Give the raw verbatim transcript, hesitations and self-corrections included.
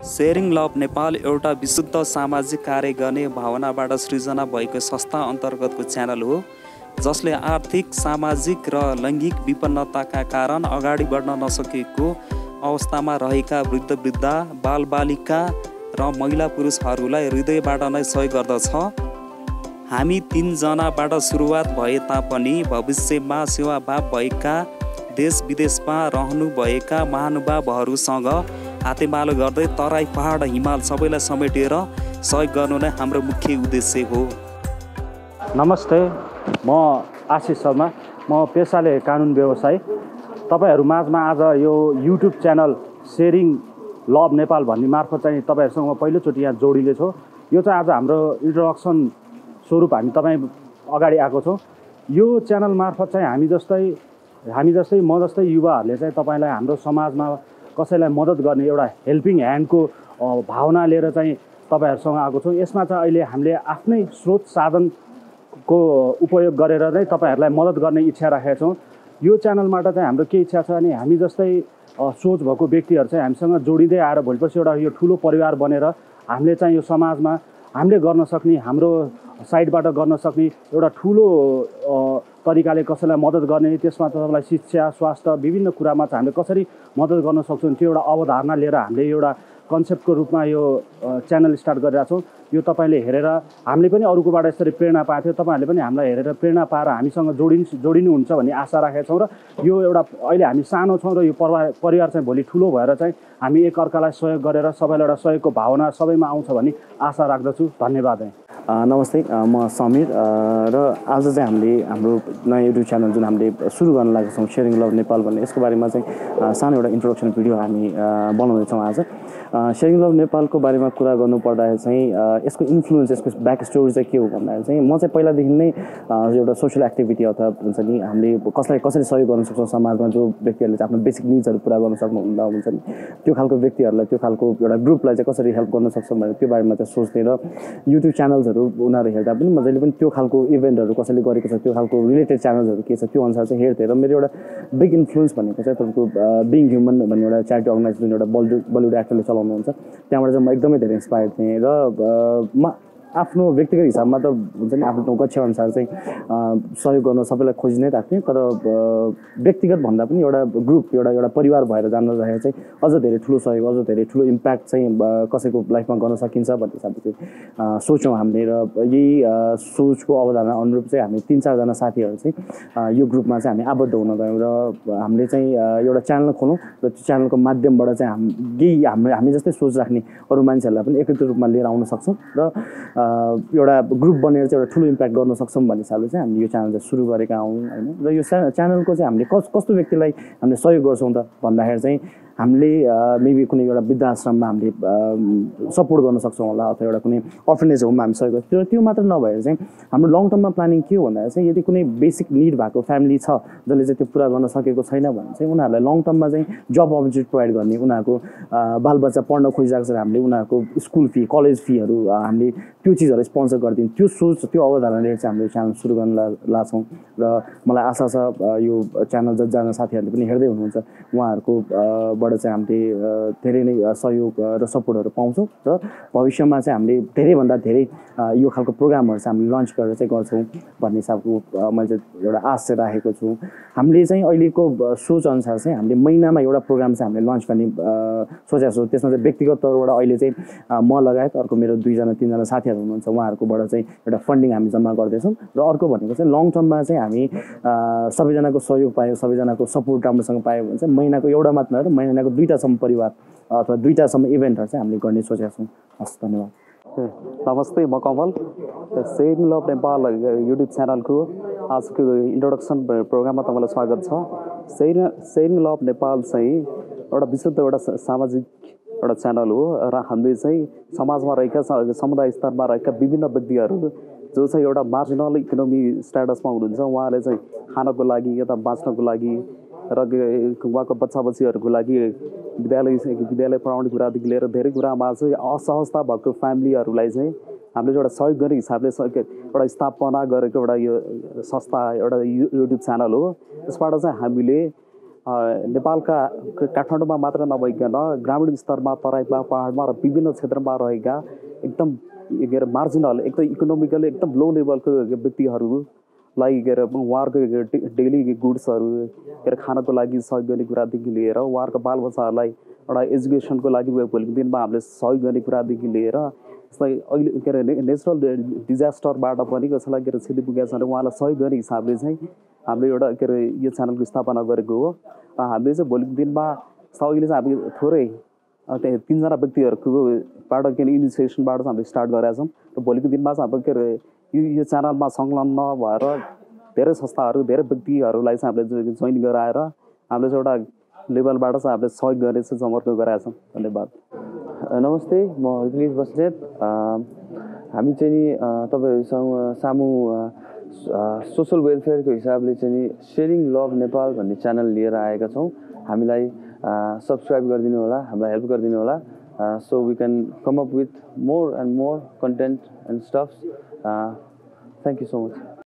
Sharing love Nepal एउटा विशुद्ध सामाजिक कार्य गर्ने भावनाबाट सृजना भएको संस्था अन्तर्गतको च्यानल हो, जसले आर्थिक, सामाजिक र लैङ्गिक विपन्नताका कारण अगाडि बढ्न नसकेको अवस्थामा रहेका वृद्ध वृद्धा, बालबालिका र महिला पुरुषहरूलाई हृदयबाट नै सहयोग गर्दछ। हामी तीनजनाबाट सुरुवात भए तापनि भविष्यमा सेवाभाव भएका देश विदेशमा रहनुभएका महानुभावहरूसँग हातेमालो गर्दै तराई, पहाड, हिमाल सबैलाई समेटेर सहयोग गर्नु नै हाम्रो मुख्य उद्देश्य हो। नमस्ते, म आशिष शर्मा, म पेसाले कानुन व्यवसायी। तपाईहरु माझमा आज यो YouTube channel sharing love Nepal भन्ने मार्फत चाहिँ तपाईहरुसँग म पहिलोचोटि यहाँ जोडिले छु। यो चाहिँ आज हाम्रो इन्ट्रोडक्सन स्वरूप हामी तपाईँ अगाडि आएको छौँ। यो च्यानल मार्फत चाहिँ हामी जस्तै हामी जस्तै म जस्तै युवाहरूले चाहिँ तपाईलाई हाम्रो समाजमा कसैलाई मद्दत गर्ने एउटा हेल्पिङ ह्यान्डको भावना लिएर चाहिँ तपाईहरुसँग आएको छौँ। यसमा चाहिँ अहिले हामीले आफ्नै स्रोत साधनको उपयोग गरेर नै तपाईहरुलाई मद्दत गर्ने इच्छा राखेका छौँ। यो च्यानलबाट चाहिँ हाम्रो के इच्छा छ भने हामी जस्तै सोच भएको व्यक्तिहरू चाहिँ हामीसँग जोडिँदै आएर भोलिपर्सि एउटा यो ठुलो परिवार बनेर हामीले चाहिँ यो समाजमा हामीले गर्न सक्ने, हाम्रो साइडबाट गर्न सक्ने एउटा ठुलो तरिकाले कसैलाई मद्दत गर्ने, त्यसमा तपाईँलाई शिक्षा, स्वास्थ्य विभिन्न कुरामा चाहिँ हामीले कसरी मद्दत गर्न सक्छौँ त्यो एउटा अवधारणा लिएर हामीले एउटा कन्सेप्टको रूपमा यो च्यानल स्टार्ट गरिरहेको छौँ। यो तपाईँले हेरेर हामीले पनि अरूकोबाट यसरी प्रेरणा पाएको थियो, तपाईँहरूले पनि हामीलाई हेरेर प्रेरणा पाएर हामीसँग जोडिन् जोडिनुहुन्छ भन्ने आशा राखेका छौँ। र यो एउटा अहिले हामी सानो छौँ र यो परिवार परिवार चाहिँ भोलि ठुलो भएर चाहिँ हामी एकअर्कालाई सहयोग गरेर सबैलाई एउटा सहयोगको भावना सबैमा आउँछ भन्ने आशा राख्दछु। धन्यवाद। नमस्ते, म समीर र आज चाहिँ हामीले हाम्रो नयाँ युट्युब च्यानल जुन हामीले सुरु गर्न लागेको छौँ सेयरिङ लभ नेपाल भन्ने, यसको बारेमा चाहिँ सानो एउटा इन्ट्रोडक्सन भिडियो हामी बनाउँदैछौँ। आज सेयरिङ लभ नेपालको बारेमा कुरा गर्नुपर्दाखेरि चाहिँ यसको इन्फ्लुएन्स, यसको ब्याक स्टोरी चाहिँ के हो भन्दाखेरि चाहिँ म चाहिँ पहिलादेखि नै एउटा सोसियल एक्टिभिटी अथवा हुन्छ नि हामीले कसलाई कसरी सहयोग गर्न सक्छौँ समाजमा, जो व्यक्तिहरूले चाहिँ आफ्नो बेसिक निड्सहरू पुरा गर्न सक्नुहुँदा हुन्छ नि त्यो खालको व्यक्तिहरूलाई, त्यो खालको एउटा ग्रुपलाई चाहिँ कसरी हेल्प गर्न सक्छौँ भनेर त्यो बारेमा चाहिँ सोच्थेँ। र युट्युब च्यानल्सहरू उनीहरू हेर्दा पनि म जहिले पनि त्यो खालको इभेन्टहरू कसैले गरेको छ, त्यो खालको रिलेटेड च्यानल्सहरू के छ त्यो अनुसार चाहिँ हेर्थेँ। र मेरो एउटा बिग इन्फ्लुएन्स भनेको चाहिँ तपाईँको बिङ ह्युमन भन्ने एउटा च्यारिटी अर्गनाइजेसन जुन एउटा बलिउड बलिउड एक्टरले चलाउनुहुन्छ, त्यहाँबाट चाहिँ म एकदमै धेरै इन्सपायर थिएँ। र म आफ्नो व्यक्तिगत हिसाबमा त हुन्छ नि आफ्नो गच्छेअनुसार चाहिँ सहयोग गर्न सबैलाई खोजी नै राख्थेँ, तर व्यक्तिगत भन्दा पनि एउटा ग्रुप, एउटा एउटा परिवार भएर जान रहेको चाहिँ अझ धेरै ठुलो सहयोग, अझ धेरै ठुलो इम्प्याक्ट चाहिँ कसैको लाइफमा गर्न सकिन्छ भन्ने हिसाबले चाहिँ सोचौँ हामीले। र यही सोचको अवधारणा अनुरूप चाहिँ हामी तिन चारजना साथीहरू चाहिँ यो ग्रुपमा चाहिँ हामी आबद्ध हुन गयौँ र हामीले चाहिँ एउटा च्यानल खोलौँ र त्यो च्यानलको माध्यमबाट चाहिँ हामी यही हाम्रो हामी जस्तै सोच राख्ने अरू मान्छेहरूलाई पनि एकत्रित रूपमा लिएर आउन सक्छौँ र एउटा ग्रुप बनेर चाहिँ एउटा ठुलो इम्प्याक्ट गर्न सक्छौँ भन्ने हिसाबले चाहिँ हामीले यो च्यानल चाहिँ सुरु गरेका हौँ होइन। र यो च्यानलको चाहिँ हामीले कस कस्तो व्यक्तिलाई हामीले सहयोग गर्छौँ त भन्दाखेरि चाहिँ हामीले मेबी कुनै एउटा वृद्धाश्रममा हामीले सपोर्ट गर्न सक्छौँ होला, अथवा एउटा कुनै अर्फनेज होममा हामी सहयोग गर्छौँ। त्यो मात्र नभएर चाहिँ हाम्रो लङ टर्ममा प्लानिङ के हो भन्दाखेरि चाहिँ यदि कुनै बेसिक निड भएको फ्यामिली छ जसले चाहिँ त्यो पुरा गर्न सकेको छैन भने चाहिँ उनीहरूलाई लङ टर्ममा चाहिँ जब अपर्च्युनिटी प्रोभाइड गर्ने, उनीहरूको बालबच्चा पढ्न खोजिरहेको छ हामीले उनीहरूको स्कुल फी, कलेज फीहरू हामीले त्यो चिजहरू स्पोन्सर गरिदिउँ, त्यो सोच त्यो अवधारणा लिएर चाहिँ हामीले च्यानल सुरु गर्न लाग्छौँ। र मलाई आशा छ यो च्यानल जतिजना साथीहरूले पनि हेर्दै हुनुहुन्छ उहाँहरूको बाट चाहिँ हामीले धेरै नै सहयोग र सपोर्टहरू पाउँछौँ र भविष्यमा चाहिँ हामीले धेरैभन्दा धेरै यो खालको प्रोग्रामहरू चाहिँ हामीले लन्च गरेर चाहिँ गर्छौँ भन्ने हिसाबको मैले चाहिँ एउटा आश चाहिँ राखेको छु। हामीले चाहिँ अहिलेको सोच अनुसार चाहिँ हामीले महिनामा एउटा प्रोग्राम चाहिँ हामीले लन्च गर्ने सोचेको छौँ। त्यसमा चाहिँ व्यक्तिगत तौरबाट अहिले चाहिँ म लगायत अर्को मेरो दुईजना तिनजना साथीहरू हुनुहुन्छ उहाँहरूकोबाट चाहिँ एउटा फन्डिङ हामी जम्मा गर्दैछौँ। र अर्को भनेको चाहिँ लङ टर्ममा चाहिँ हामी सबैजनाको सहयोग पायौँ, सबैजनाको सपोर्ट राम्रोसँग पायौँ भने चाहिँ महिनाको एउटा मात्र नभएर महिनाको दुईवटासम्म परिवार अथवा दुईवटासम्म इभेन्टहरू चाहिँ हामीले गर्ने सोचेका छौँ। हस्, धन्यवाद। नमस्ते, म Kamal, sharing love Nepal YouTube च्यानलको आजको इन्ट्रोडक्सन प्रोग्राममा तपाईँलाई स्वागत छ। सेयरिङ सेयरिङ लभ नेपाल चाहिँ एउटा विशुद्ध एउटा सामाजिक एउटा च्यानल हो र हामीले चाहिँ समाजमा रहेका समुदाय स्तरमा रहेका विभिन्न व्यक्तिहरू जो चाहिँ एउटा मार्जिनल इकोनोमी स्ट्याटसमा हुनुहुन्छ, उहाँले चाहिँ खानको लागि या त बाँच्नको लागि र उहाँको बच्चा बच्चीहरूको लागि विद्यालय विद्यालय पढाउने कुरादेखि लिएर धेरै कुरामा चाहिँ असहजता भएको फ्यामिलीहरूलाई चाहिँ हामीले एउटा सहयोग गर्ने हिसाबले एउटा स्थापना गरेको एउटा यो संस्था, एउटा युट्युब च्यानल हो। त्यसबाट चाहिँ हामीले नेपालका काठमाडौँमा मात्र नभइकन ग्रामीण स्तरमा तराईमा पहाडमा र विभिन्न क्षेत्रमा रहेका एकदम के अरे मार्जिनल एकदम इकोनोमिकली एकदम लो लेभलको व्यक्तिहरूलाई के अरे उहाँहरूको डेली गुड्सहरू के अरे खानको लागि सहयोग गर्ने कुरादेखि लिएर उहाँहरूको बालबच्चाहरूलाई एउटा एजुकेसनको लागि भोलिको दिनमा हामीले सहयोग गर्ने कुरादेखि लिएर जस्तै अहिले के अरे नेचुरल डिजास्टरबाट पनि कसैलाई के अरे क्षति पुगेको छ भने उहाँलाई सहयोग गर्ने हिसाबले चाहिँ हामीले एउटा के अरे यो च्यानलको स्थापना गरेको हो र हामीले चाहिँ भोलिको दिनमा अहिले चाहिँ हामी थोरै त्यहाँ तिनजना व्यक्तिहरूकोबाट के अरे इनिसिएसनबाट चाहिँ हामीले स्टार्ट गरेका छौँ र भोलिको दिनमा चाहिँ हाम्रो के अरे यो यो च्यानलमा संलग्न भएर धेरै संस्थाहरू धेरै व्यक्तिहरूलाई चाहिँ हामीले जोइन गराएर हामीले चाहिँ एउटा लेभलबाट चाहिँ हामीले सहयोग गर्ने चाहिँ जमर्को गराएका छौँ। धन्यवाद। नमस्ते, म हर्कुलिस बस्नेत। हामी चाहिँ नि तपाईँहरूसँग सामु सोसल वेलफेयरको हिसाबले चाहिँ नि सेयरिङ लभ नेपाल भन्ने च्यानल लिएर आएका छौँ। हामीलाई सब्सक्राइब गरिदिनु होला, हामीलाई हेल्प गरिदिनु होला, so we can come up with more and more content and stuffs. Thank you so much.